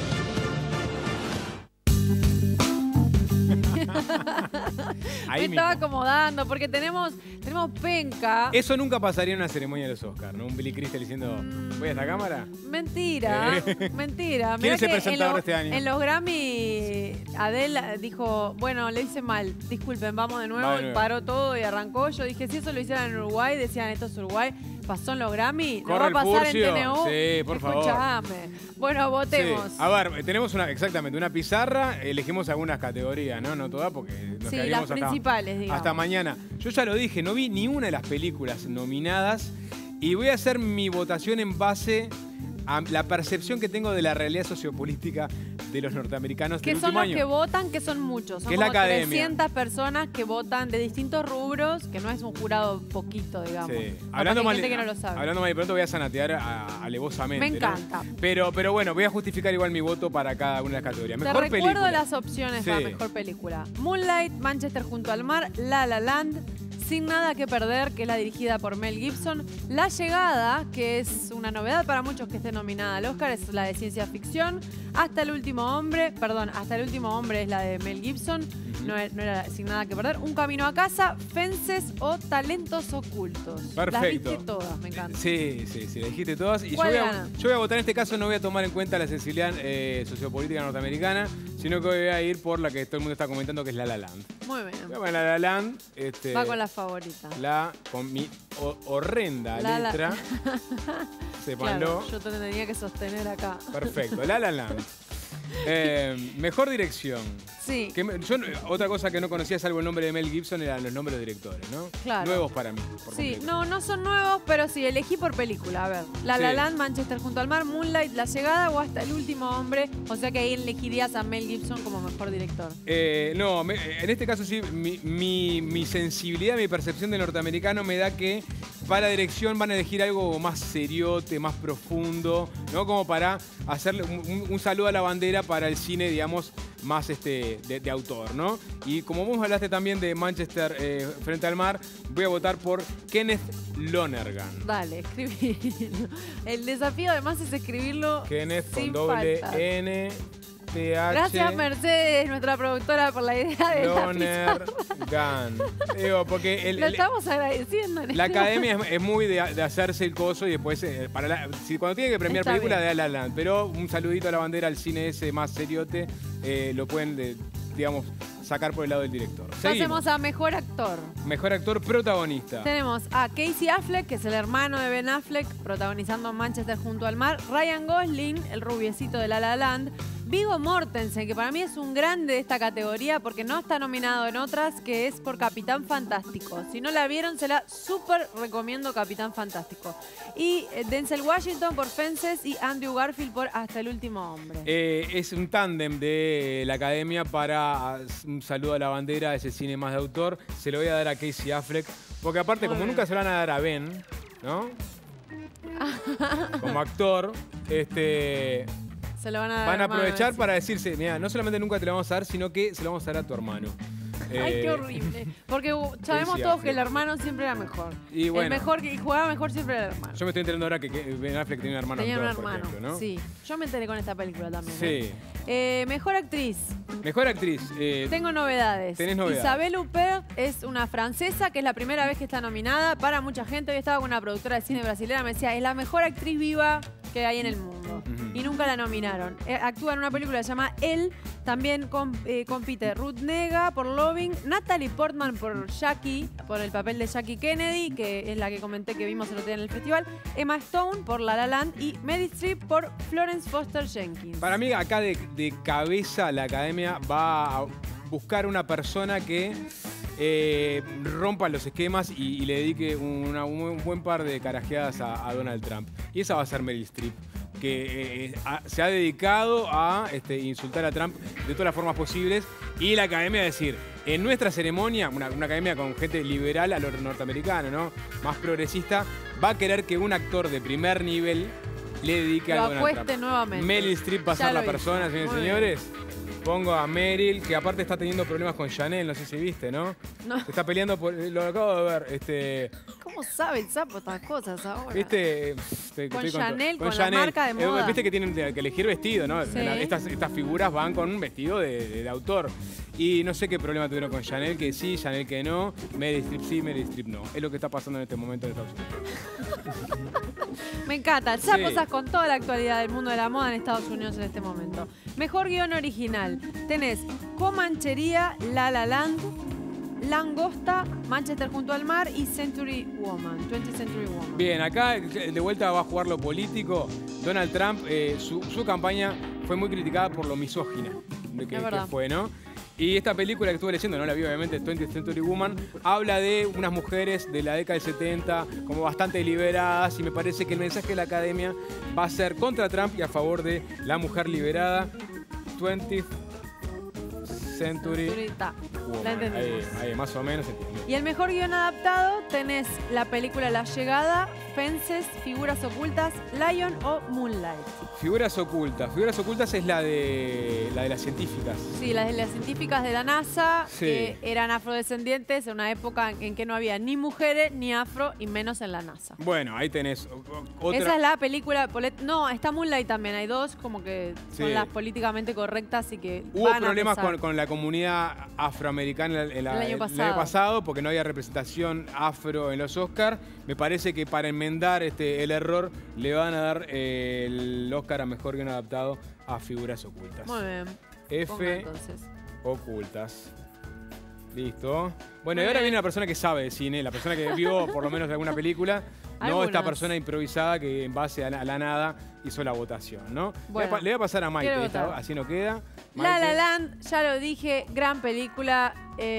Me estaba acomodando porque tenemos penca. Eso nunca pasaría en una ceremonia de los Oscars, ¿no? Un Billy Crystal diciendo, ¿voy a esta cámara? Mentira, mentira. ¿Quién es el presentador de este año? En los Grammy, Adele dijo, bueno, le hice mal, disculpen, vamos de nuevo. Y paró todo y arrancó. Yo dije, si eso lo hicieran en Uruguay, decían, esto es Uruguay. Pasó en los Grammy, ¿no va a pasar en TNU? Sí, por favor. Escuchame. Bueno, votemos. Sí. A ver, tenemos una pizarra, elegimos algunas categorías, ¿no? No todas porque nos quedaríamos las principales, digamos. Hasta mañana. Yo ya lo dije, no vi ni una de las películas nominadas y voy a hacer mi votación en base a la percepción que tengo de la realidad sociopolítica de los norteamericanos del último año. Que son los que votan, que son muchos. Son que como es la academia. 300 personas que votan de distintos rubros, que no es un jurado poquito, digamos. Sí. Hablando mal, gente que no lo sabe. Hablando mal y pronto voy a sanatear alevosamente. Me encanta. ¿No? Pero bueno, voy a justificar igual mi voto para cada una de las categorías. Mejor Te recuerdo película. las opciones para mejor película. Moonlight, Manchester junto al mar, La La Land, Sin Nada que Perder, que es la dirigida por Mel Gibson, La Llegada, que es una novedad para muchos que esté nominada al Oscar, es la de ciencia ficción, Hasta el Último Hombre es la de Mel Gibson, no era Sin Nada que Perder, Un Camino a Casa, Fences o Talentos Ocultos. Perfecto. Las viste todas, me encanta. Sí, las dijiste todas. Y yo voy a votar en este caso, no voy a tomar en cuenta la sensibilidad sociopolítica norteamericana, sino que voy a ir por la que todo el mundo está comentando, que es La La Land. Muy bien. Voy a poner La La Land. Va con la favorita. Con mi horrenda letra. Sépanlo. Claro, yo te tenía que sostener acá. Perfecto. La La Land. Mejor dirección. Sí. Otra cosa que no conocía, salvo el nombre de Mel Gibson, eran los nombres de directores, ¿no? Claro. Nuevos para mí. Sí, completo. no son nuevos, pero sí, elegí por película. A ver, La La Land, Manchester junto al mar, Moonlight, La Llegada o Hasta el último hombre. O sea que ahí elegirías a Mel Gibson como mejor director. En este caso sí, mi sensibilidad, mi percepción de norteamericano me da que para dirección van a elegir algo más seriote, más profundo, ¿no? Como para hacerle un saludo a la bandera para el cine, digamos, más de autor, ¿no? Y como vos hablaste también de Manchester frente al mar, voy a votar por Kenneth Lonergan. Dale, escribirlo. El desafío además es escribirlo Kenneth sin con doble faltas. N. TH, Gracias, Mercedes, nuestra productora, por la idea de Lonergan. Digo, porque lo estamos agradeciendo. La academia es muy de hacerse el coso y después, cuando tiene que premiar Está película, bien. de La La Land. Pero un saludito a la bandera, al cine ese más seriote, lo pueden, digamos, sacar por el lado del director. Pasemos a mejor actor. Mejor actor protagonista. Tenemos a Casey Affleck, que es el hermano de Ben Affleck, protagonizando Manchester junto al mar. Ryan Gosling, el rubiecito de La La Land. Viggo Mortensen, que para mí es un grande de esta categoría porque no está nominado en otras, que es por Capitán Fantástico. Si no la vieron, se la súper recomiendo, Capitán Fantástico. Y Denzel Washington por Fences y Andrew Garfield por Hasta el último hombre. Es un tándem de la academia para un saludo a la bandera, ese cine más de autor. Se lo voy a dar a Casey Affleck, porque aparte, como nunca se lo van a dar a Ben, ¿no? Como actor, se lo van a dar van a aprovechar sí. para decirse, mira, no solamente nunca te lo vamos a dar, sino que se lo vamos a dar a tu hermano. Ay, qué horrible. Porque sabemos todos que el hermano siempre era mejor. Y bueno, el mejor que jugaba mejor siempre era el hermano. Yo me estoy enterando ahora que Ben Affleck tenía un hermano. Tenía un actor, hermano, por ejemplo, ¿no? sí. Yo me enteré con esta película también. Sí. Mejor actriz. Mejor actriz. Tengo novedades. Tenés novedades. Isabelle Huppert es una francesa que es la primera vez que está nominada para mucha gente. Hoy estaba con una productora de cine brasileña, me decía, es la mejor actriz viva que hay en el mundo. Y nunca la nominaron. Actúa en una película que se llama Elle. También compite Ruth Negga por Loving, Natalie Portman por Jackie, por el papel de Jackie Kennedy, que es la que comenté que vimos el otro día en el festival, Emma Stone por La La Land y Meryl Streep por Florence Foster Jenkins. Para mí, acá de cabeza la academia va a buscar una persona que rompa los esquemas y le dedique un buen par de carajeadas a Donald Trump. Y esa va a ser Meryl Streep, que se ha dedicado a insultar a Trump de todas las formas posibles. Y la academia, decir, en nuestra ceremonia, una academia con gente liberal a lo norteamericano, ¿no? Más progresista, va a querer que un actor de primer nivel le dedique a Donald Trump. Nuevamente. Meryl Streep va a ser la persona, señores y señores. Pongo a Meryl, que aparte está teniendo problemas con Chanel, no sé si viste, ¿no? No. Está peleando por. Lo acabo de ver. ¿Cómo sabe el sapo estas cosas ahora? ¿Viste? Con Chanel, con la marca de moda. Viste que tienen que elegir vestido, ¿no? Sí. Estas figuras van con un vestido de autor. Y no sé qué problema tuvieron con Chanel, que sí, Chanel que no, Meryl Streep sí, Meryl Streep no. Es lo que está pasando en este momento en Estados Unidos. Me encanta, ya cosas con toda la actualidad del mundo de la moda en Estados Unidos en este momento. Mejor guión original. Tenés Comanchería, La La Land, Langosta, Manchester junto al mar y 20th Century Woman. Bien, acá de vuelta va a jugar lo político. Donald Trump, su campaña fue muy criticada por lo misógina que fue, ¿no? Y esta película que estuve leyendo, no la vi obviamente, 20th Century Woman, habla de unas mujeres de la década del 70 como bastante liberadas, y me parece que el mensaje de la academia va a ser contra Trump y a favor de la mujer liberada. 20th Century Woman. La entendimos. Ahí, más o menos entiendo. Y el mejor guión adaptado tenés la película La Llegada, Fences, Figuras Ocultas, Lion o Moonlight. Figuras Ocultas. Figuras Ocultas es la de las científicas. Sí, las de las científicas de la NASA, sí, que eran afrodescendientes en una época en que no había ni mujeres ni afro, y menos en la NASA. Bueno, ahí tenés otra. Esa es la película. No, está Moonlight también. Hay dos como que son las políticamente correctas y que hubo problemas con la comunidad afroamericana el año pasado porque no había representación afro en los Oscars. Me parece que para enmendar el error le van a dar el Oscar a Mejor Guión Adaptado a Figuras Ocultas. Muy bien. F. Ocultas. Listo. Bueno, y ahora viene la persona que sabe de cine, la persona que vio por lo menos alguna película. No esta persona improvisada que en base a la nada hizo la votación, ¿no? Bueno, le voy a pasar a Maite, así no queda. La La Land, ya lo dije, gran película.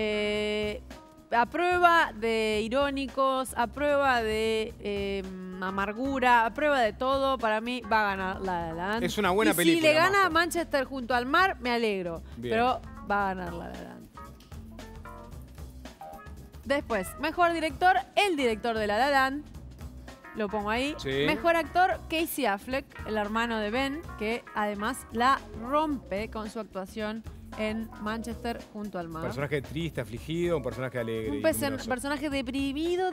A prueba de irónicos, a prueba de amargura, a prueba de todo, para mí va a ganar La La Land. Es una buena película. Si le gana Manchester junto al mar, me alegro. Bien. Pero va a ganar La La Land. Después, mejor director, el director de La La Land. Lo pongo ahí. Sí. Mejor actor, Casey Affleck, el hermano de Ben, que además la rompe con su actuación en Manchester junto al mar. Un personaje triste, afligido, un personaje alegre. Un personaje deprimido,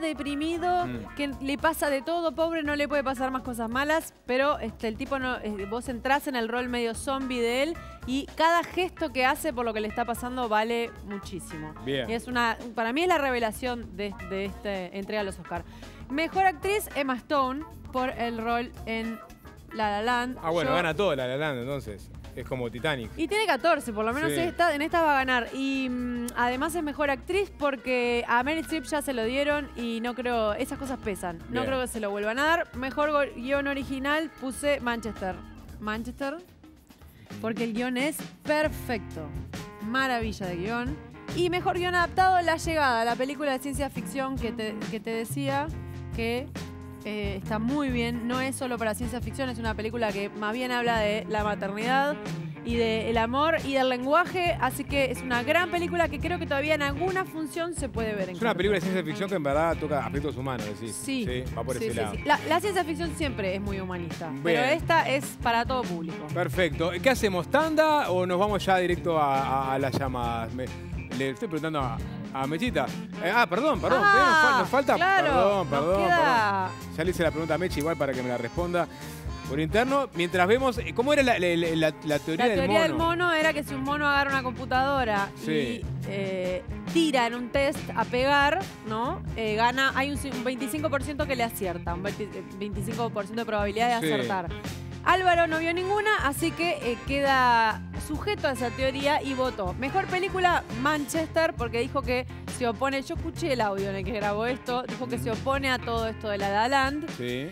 que le pasa de todo, pobre, no le puede pasar más cosas malas, pero el tipo no, vos entrás en el rol medio zombie de él y cada gesto que hace por lo que le está pasando vale muchísimo. Bien. Y para mí es la revelación de esta entrega a los Oscars. Mejor actriz, Emma Stone, por el rol en La La Land. Ah, bueno, gana todo La La Land, entonces. Es como Titanic. Y tiene 14, por lo menos Sí. en esta va a ganar. Y además es mejor actriz porque a Meryl Streep ya se lo dieron y no creo, esas cosas pesan. No Bien. creo que se lo vuelvan a dar. Mejor guión original puse Manchester. Manchester, porque el guión es perfecto. Maravilla de guión. Y mejor guión adaptado, La Llegada, la película de ciencia ficción que te decía que está muy bien. No es solo para ciencia ficción, es una película que más bien habla de la maternidad y del amor y del lenguaje. Así que es una gran película que creo que todavía en alguna función se puede ver. Es una película de ciencia ficción que en verdad toca aspectos humanos, decís. Sí. Va por ese lado. Sí. La ciencia ficción siempre es muy humanista, Bien. pero esta es para todo público. Perfecto. ¿Qué hacemos? ¿Tanda o nos vamos ya directo a las llamadas? Le estoy preguntando a Mechita. Perdón. Nos falta. Claro, Perdón. queda... Ya le hice la pregunta a Mechi igual para que me la responda por interno. Mientras vemos, ¿cómo era la teoría del mono? La teoría del mono era que si un mono agarra una computadora y tira en un test a pegar, ¿no? Gana, hay un 25% que le acierta, un 25% de probabilidad de acertar. Álvaro no vio ninguna, así que queda sujeto a esa teoría y votó. Mejor película, Manchester, porque dijo que se opone. Yo escuché el audio en el que grabó esto. Dijo que se opone a todo esto de La La Land. Sí.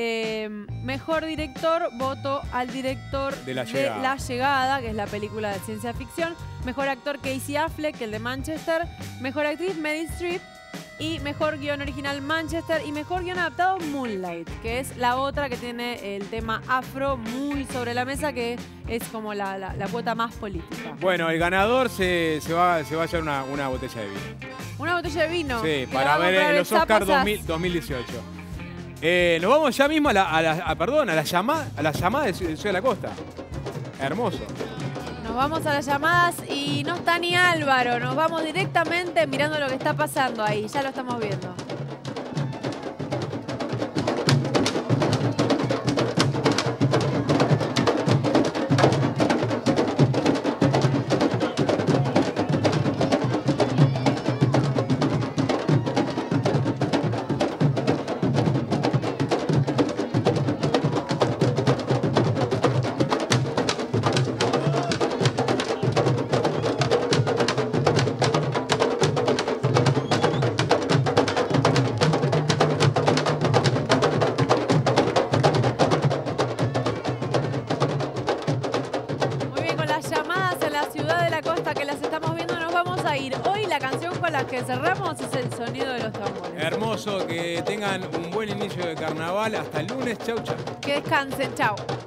Mejor director, voto al director de La Llegada, que es la película de ciencia ficción. Mejor actor, Casey Affleck, el de Manchester. Mejor actriz, Meryl Streep. Y mejor guión original, Manchester. Y mejor guión adaptado, Moonlight, que es la otra que tiene el tema afro muy sobre la mesa, que es como la cuota más política. Bueno, el ganador se va a llevar una botella de vino. ¿Una botella de vino? Sí, para ver en los Oscars 2018. Nos vamos ya mismo a la llamada de Ciudad de la Costa. Hermoso. Nos vamos a las llamadas y no está ni Álvaro. Nos vamos directamente mirando lo que está pasando ahí. Ya lo estamos viendo. Que cerramos es el sonido de los tambores. Hermoso, que tengan un buen inicio de carnaval. Hasta el lunes. Chau, chau. Que descansen. Chau.